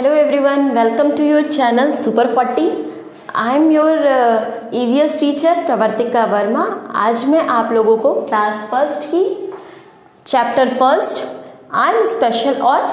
Hello everyone, welcome to your channel Super 40. I am your EVS teacher Pravartika Verma. आज मैं आप लोगों को क्लास फर्स्ट की chapter first I am special और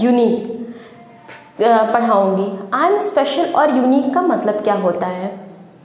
यूनिक पढ़ाऊँगी। आई एम स्पेशल और यूनिक का मतलब क्या होता है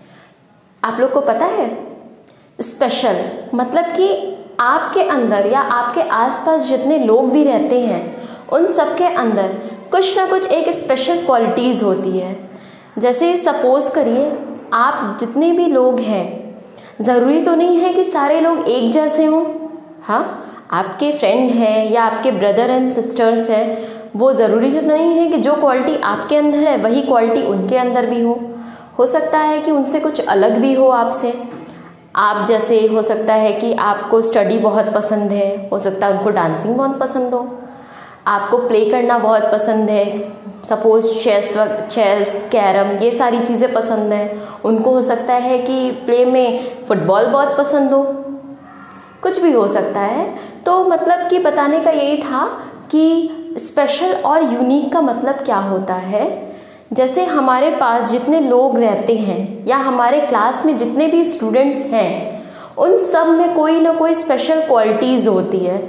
आप लोग को पता है? स्पेशल मतलब कि आपके अंदर या आपके आसपास जितने लोग भी रहते हैं उन सब के अंदर कुछ ना कुछ एक स्पेशल क्वालिटीज़ होती है। जैसे सपोज़ करिए आप जितने भी लोग हैं, ज़रूरी तो नहीं है कि सारे लोग एक जैसे हों। हाँ, आपके फ्रेंड हैं या आपके ब्रदर एंड सिस्टर्स हैं, वो ज़रूरी तो नहीं है कि जो क्वालिटी आपके अंदर है वही क्वालिटी उनके अंदर भी हो सकता है कि उनसे कुछ अलग भी हो आपसे। आप जैसे हो सकता है कि आपको स्टडी बहुत पसंद है, हो सकता है उनको डांसिंग बहुत पसंद हो, आपको प्ले करना बहुत पसंद है, सपोज़ चेस कैरम ये सारी चीज़ें पसंद हैं, उनको हो सकता है कि प्ले में फुटबॉल बहुत पसंद हो, कुछ भी हो सकता है। तो मतलब कि बताने का यही था कि स्पेशल और यूनिक का मतलब क्या होता है। जैसे हमारे पास जितने लोग रहते हैं या हमारे क्लास में जितने भी स्टूडेंट्स हैं उन सब में कोई ना कोई स्पेशल क्वालिटीज़ होती है,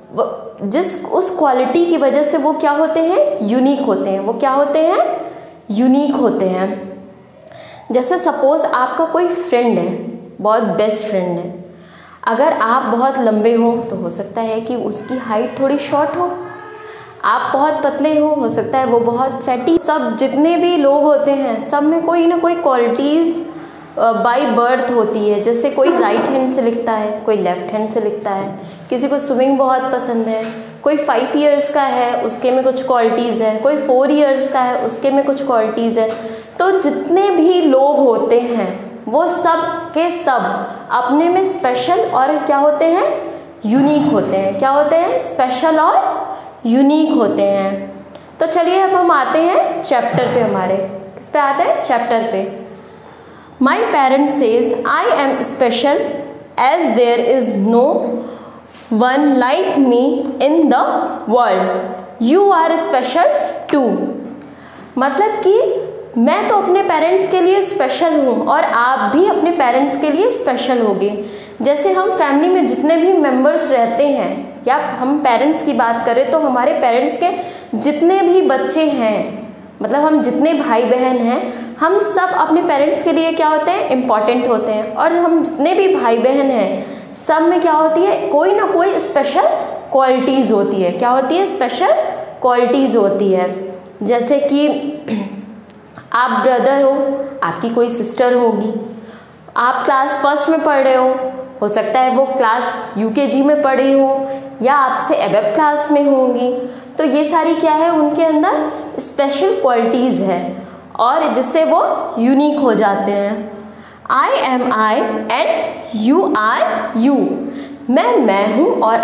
उस क्वालिटी की वजह से वो क्या होते हैं? यूनिक होते हैं। वो क्या होते हैं? यूनिक होते हैं। जैसे सपोज़ आपका कोई फ्रेंड है, बहुत बेस्ट फ्रेंड है, अगर आप बहुत लंबे हो तो हो सकता है कि उसकी हाइट थोड़ी शॉर्ट हो, आप बहुत पतले हो सकता है वो बहुत फैटी। सब जितने भी लोग होते हैं सब में कोई ना कोई क्वालिटीज़ बाय बर्थ होती है। जैसे कोई राइट हैंड से लिखता है, कोई लेफ्ट हैंड से लिखता है, किसी को स्विमिंग बहुत पसंद है, कोई 5 इयर्स का है उसके में कुछ क्वालिटीज़ है, कोई 4 इयर्स का है उसके में कुछ क्वालिटीज़ है। तो जितने भी लोग होते हैं वो सब के सब अपने में स्पेशल और क्या होते हैं? यूनिक होते हैं। क्या होते हैं? स्पेशल और यूनिक होते हैं। तो चलिए अब हम आते हैं चैप्टर पे। हमारे किस पे आते हैं? चैप्टर पे। My parents says I am special as there is no one like me in the world. You are special too. मतलब कि मैं तो अपने पेरेंट्स के लिए स्पेशल हूँ और आप भी अपने पेरेंट्स के लिए स्पेशल होगे। जैसे हम फैमिली में जितने भी मेंबर्स रहते हैं या हम पेरेंट्स की बात करें तो हमारे पेरेंट्स के जितने भी बच्चे हैं, मतलब हम जितने भाई बहन हैं, हम सब अपने पेरेंट्स के लिए क्या होते हैं? इम्पॉर्टेंट होते हैं। और हम जितने भी भाई बहन हैं सब में क्या होती है? कोई ना कोई स्पेशल क्वालिटीज़ होती है। क्या होती है? स्पेशल क्वालिटीज़ होती है। जैसे कि आप ब्रदर हो, आपकी कोई सिस्टर होगी, आप क्लास फर्स्ट में पढ़ रहे हो सकता है वो क्लास UKG में पढ़ी हो या आपसे एबव क्लास में होंगी। तो ये सारी क्या है? उनके अंदर स्पेशल क्वालिटीज़ है और जिससे वो यूनिक हो जाते हैं। I am I and you are you। मैं हूँ और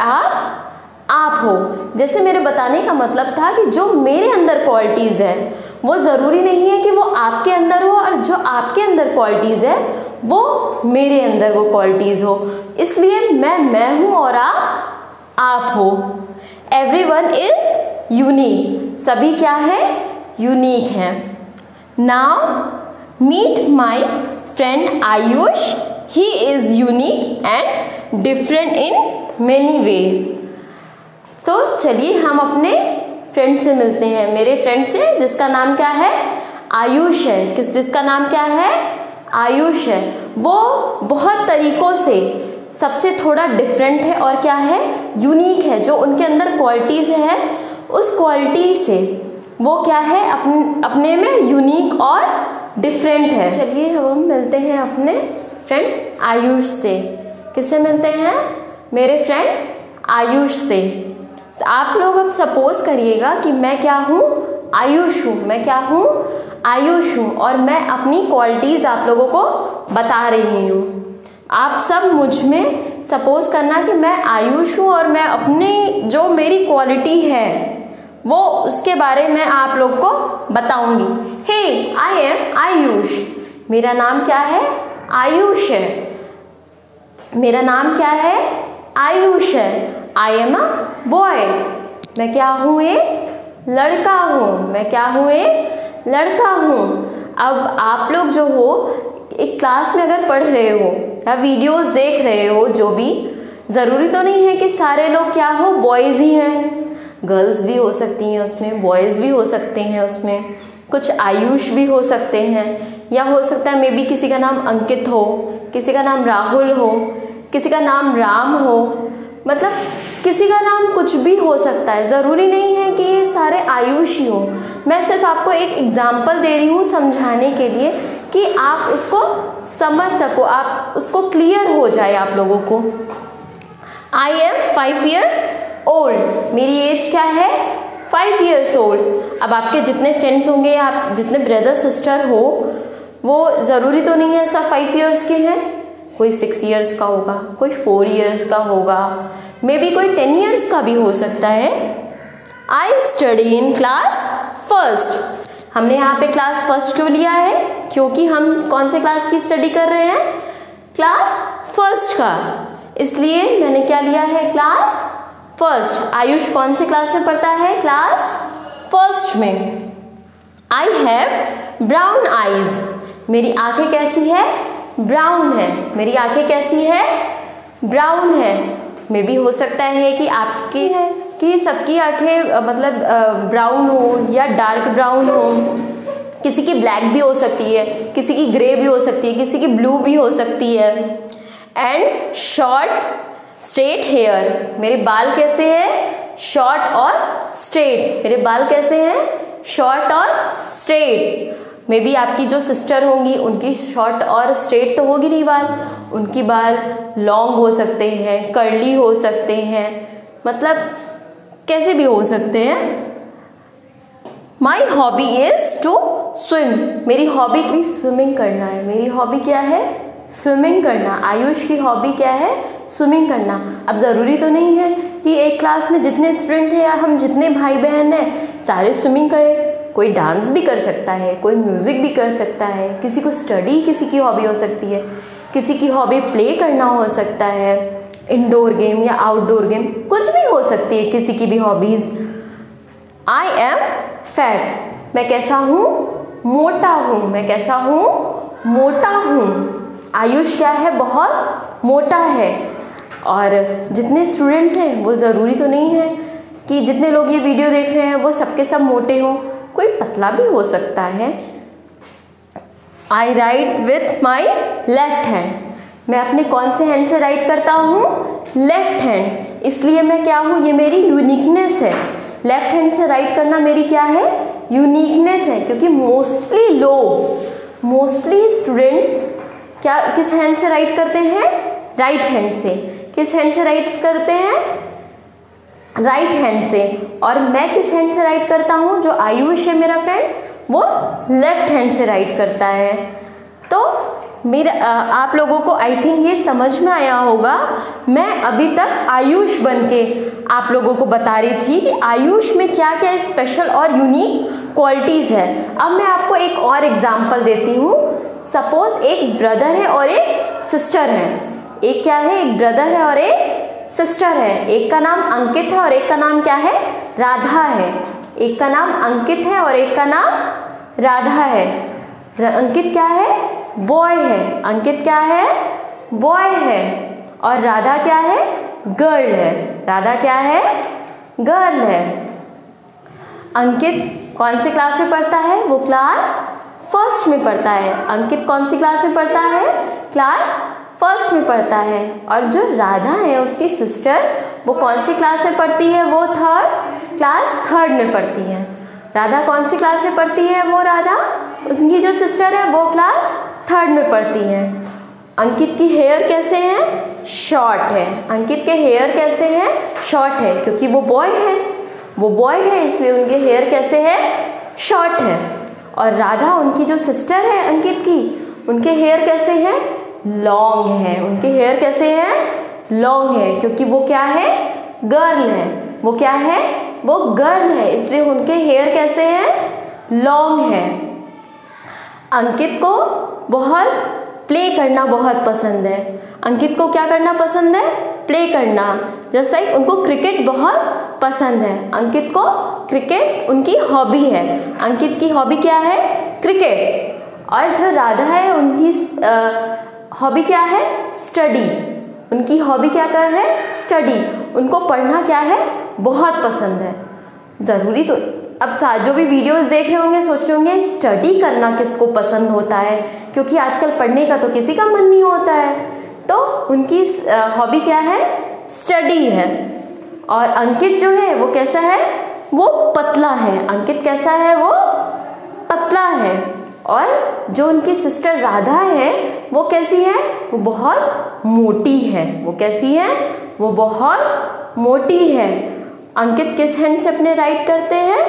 आप हो। जैसे मेरे बताने का मतलब था कि जो मेरे अंदर क्वालिटीज़ है वो ज़रूरी नहीं है कि वो आपके अंदर हो और जो आपके अंदर क्वालिटीज़ है वो मेरे अंदर वो क्वालिटीज़ हो। इसलिए मैं हूँ और आप हो। Everyone is unique. सभी क्या है? यूनिक हैं। Now meet my friend Ayush. He is unique and different in many ways. तो चलिए हम अपने फ्रेंड से मिलते हैं। मेरे फ्रेंड से जिसका नाम क्या है? आयुष है। जिसका नाम क्या है? आयुष है। वो बहुत तरीक़ों से सबसे थोड़ा डिफरेंट है और क्या है? यूनिक है। जो उनके अंदर क्वालिटीज़ है उस क्वालिटी से वो क्या है? अपने में यूनिक और डिफरेंट है। चलिए हम मिलते हैं अपने फ्रेंड आयुष से। किससे मिलते हैं? मेरे फ्रेंड आयुष से। आप लोग अब सपोज़ करिएगा कि मैं क्या हूँ? आयुष हूँ। मैं क्या हूँ? आयुष हूँ और मैं अपनी क्वालिटीज़ आप लोगों को बता रही हूँ। आप सब मुझ में सपोज़ करना कि मैं आयुष हूँ और मैं अपनी जो मेरी क्वालिटी है वो उसके बारे में आप लोग को बताऊंगी। Hey, I am Ayush. मेरा नाम क्या है? आयुष है। मेरा नाम क्या है? आयुष है। I am a boy. मैं क्या हूँ? एक लड़का हूँ। मैं क्या हूँ? एक लड़का हूँ। अब आप लोग जो हो एक क्लास में अगर पढ़ रहे हो या वीडियोस देख रहे हो, जो भी, ज़रूरी तो नहीं है कि सारे लोग क्या हो, बॉयज़ ही हैं। गर्ल्स भी हो सकती हैं उसमें, बॉयज़ भी हो सकते हैं उसमें, कुछ आयुष भी हो सकते हैं, या हो सकता है मे बी किसी का नाम अंकित हो, किसी का नाम राहुल हो, किसी का नाम राम हो, मतलब किसी का नाम कुछ भी हो सकता है। ज़रूरी नहीं है कि ये सारे आयुष ही हो। मैं सिर्फ आपको एक एग्जाम्पल दे रही हूँ समझाने के लिए कि आप उसको समझ सको, आप उसको क्लियर हो जाए आप लोगों को। I am 5 years old। मेरी एज क्या है? 5 years old। अब आपके जितने फ्रेंड्स होंगे या आप जितने ब्रदर सिस्टर हो, वो ज़रूरी तो नहीं है सब 5 years के हैं। कोई 6 years का होगा, कोई 4 years का होगा, मे बी कोई 10 years का भी हो सकता है। I study in class first. हमने यहाँ पे क्लास फर्स्ट क्यों लिया है? क्योंकि हम कौन से क्लास की स्टडी कर रहे हैं? क्लास फर्स्ट का, इसलिए मैंने क्या लिया है? Class first. आयुष कौन से क्लास में पढ़ता है? क्लास फर्स्ट में। I have brown eyes. मेरी आंखें कैसी है? ब्राउन है। मेरी आंखें कैसी है? ब्राउन है। मे भी हो सकता है कि आपकी है कि सबकी आंखें मतलब ब्राउन हो या डार्क ब्राउन हो, किसी की ब्लैक भी हो सकती है, किसी की ग्रे भी हो सकती है, किसी की ब्लू भी हो सकती है। And short straight hair. मेरे बाल कैसे हैं? शॉर्ट और स्ट्रेट। मेरे बाल कैसे हैं? शॉर्ट और स्ट्रेट। मे बी आपकी जो सिस्टर होंगी उनकी शॉर्ट और स्ट्रेट तो होगी नहीं बाल, उनकी बाल लॉन्ग हो सकते हैं, कर्ली हो सकते हैं, मतलब कैसे भी हो सकते हैं। My hobby is to swim. मेरी हॉबी की स्विमिंग करना है। मेरी हॉबी क्या है? स्विमिंग करना। आयुष की हॉबी क्या है? स्विमिंग करना। अब ज़रूरी तो नहीं है कि एक क्लास में जितने स्टूडेंट हैं या हम जितने भाई बहन हैं सारे स्विमिंग करें। कोई डांस भी कर सकता है, कोई म्यूज़िक भी कर सकता है, किसी को स्टडी किसी की हॉबी हो सकती है, किसी की हॉबी प्ले करना हो सकता है, इंडोर गेम या आउटडोर गेम, कुछ भी हो सकती है किसी की भी हॉबीज़। I am fat. मैं कैसा हूँ? मोटा हूँ। मैं कैसा हूँ? मोटा हूँ। आयुष क्या है? बहुत मोटा है। और जितने स्टूडेंट हैं वो ज़रूरी तो नहीं है कि जितने लोग ये वीडियो देख रहे हैं वो सबके सब मोटे हों, कोई पतला भी हो सकता है। I write with my left hand. मैं अपने कौन से हैंड से राइट करता हूँ? Left hand. इसलिए मैं क्या हूँ? ये मेरी यूनिकनेस है। लेफ्ट हैंड से राइट करना मेरी क्या है? यूनिकनेस है। क्योंकि मोस्टली स्टूडेंट्स क्या किस हैंड से राइट करते हैं? राइट हैंड से। किस हैंड से राइट करते हैं? राइट हैंड से। और मैं किस हैंड से राइट करता हूँ? जो आयुष है मेरा फ्रेंड वो लेफ्ट हैंड से राइट करता है। तो मेरा आप लोगों को आई थिंक ये समझ में आया होगा। मैं अभी तक आयुष बनके आप लोगों को बता रही थी कि आयुष में क्या क्या स्पेशल और यूनिक क्वालिटीज़ है। अब मैं आपको एक और एग्जांपल देती हूँ। सपोज एक ब्रदर है और एक सिस्टर है। एक क्या है? एक ब्रदर है और एक सिस्टर है। एक का नाम अंकित है और एक का नाम क्या है? राधा है। एक का नाम अंकित है और एक का नाम राधा है। अंकित क्या है? बॉय है। अंकित क्या है? बॉय है। और राधा क्या है? गर्ल है। राधा क्या है? गर्ल है। अंकित कौन सी क्लास में पढ़ता है? वो क्लास फर्स्ट में पढ़ता है। अंकित कौन सी क्लास में पढ़ता है? क्लास फर्स्ट में पढ़ता है। और जो राधा है उसकी सिस्टर वो कौन सी क्लास में पढ़ती है? वो क्लास थर्ड में पढ़ती है। राधा कौन सी क्लास में पढ़ती है? वो राधा उनकी जो सिस्टर है वो क्लास थर्ड में पढ़ती है। अंकित की हेयर कैसे है? शॉर्ट है। अंकित के हेयर कैसे हैं? शॉर्ट है। क्योंकि वो बॉय है इसलिए उनके हेयर कैसे है? शॉर्ट है। और राधा उनकी जो सिस्टर है अंकित की, उनके हेयर कैसे हैं? लॉन्ग है। उनके हेयर कैसे हैं? लॉन्ग है। क्योंकि वो क्या है? गर्ल है। वो क्या है? वो गर्ल है, इसलिए उनके हेयर कैसे हैं? लॉन्ग है। अंकित को बहुत प्ले करना बहुत पसंद है। अंकित को क्या करना पसंद है? प्ले करना। जस्ट लाइक उनको क्रिकेट बहुत पसंद है। अंकित को क्रिकेट उनकी हॉबी है। अंकित की हॉबी क्या है? क्रिकेट। और जो राधा है उनकी हॉबी क्या है? स्टडी। उनकी हॉबी क्या है? स्टडी। उनको पढ़ना क्या है? बहुत पसंद है। ज़रूरी तो अब जो भी वीडियोस देख रहे होंगे सोच रहे होंगे स्टडी करना किसको पसंद होता है, क्योंकि आजकल पढ़ने का तो किसी का मन नहीं होता है। तो उनकी हॉबी क्या है? स्टडी है। और अंकित जो है वो कैसा है? वो पतला है। अंकित कैसा है? वो पतला है। और जो उनकी सिस्टर राधा है वो कैसी है? वो बहुत मोटी है। वो कैसी है? वो बहुत मोटी है। अंकित किस हैंड से अपने राइट करते हैं?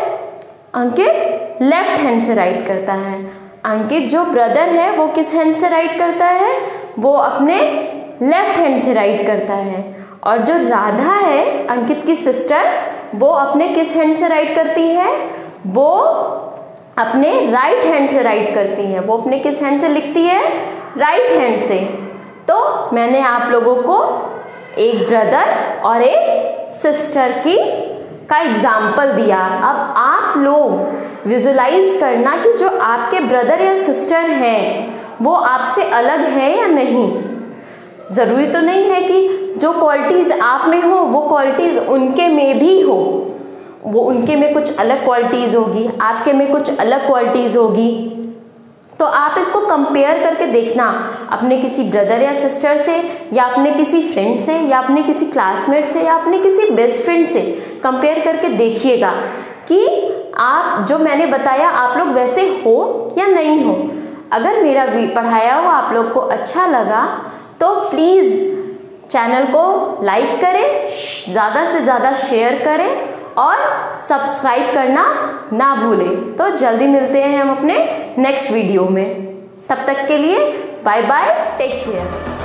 अंकित लेफ्ट हैंड से राइट करता है। अंकित जो ब्रदर है वो किस हैंड से राइट करता है? वो अपने लेफ्ट हैंड से राइट करता है। और जो राधा है अंकित की सिस्टर, वो अपने किस हैंड से राइट करती है? वो अपने राइट हैंड से राइट करती है। वो अपने किस हैंड से लिखती है? राइट हैंड से। तो मैंने आप लोगों को एक ब्रदर और एक सिस्टर का एग्जाम्पल दिया। अब आप लोग विजुलाइज करना कि जो आपके ब्रदर या सिस्टर हैं वो आपसे अलग है या नहीं। ज़रूरी तो नहीं है कि जो क्वालिटीज़ आप में हो वो क्वालिटीज़ उनके में भी हो। वो उनके में कुछ अलग क्वालिटीज़ होगी, आपके में कुछ अलग क्वालिटीज़ होगी। तो आप इसको कंपेयर करके देखना अपने किसी ब्रदर या सिस्टर से, या अपने किसी फ्रेंड से, या अपने किसी क्लासमेट से, या अपने किसी बेस्ट फ्रेंड से कंपेयर करके देखिएगा कि आप जो मैंने बताया आप लोग वैसे हो या नहीं हो। अगर मेरा पढ़ाया हुआ आप लोग को अच्छा लगा तो प्लीज़ चैनल को लाइक करें, ज़्यादा से ज़्यादा शेयर करें और सब्सक्राइब करना ना भूलें। तो जल्दी मिलते हैं हम अपने नेक्स्ट वीडियो में। तब तक के लिए बाय बाय, टेक केयर।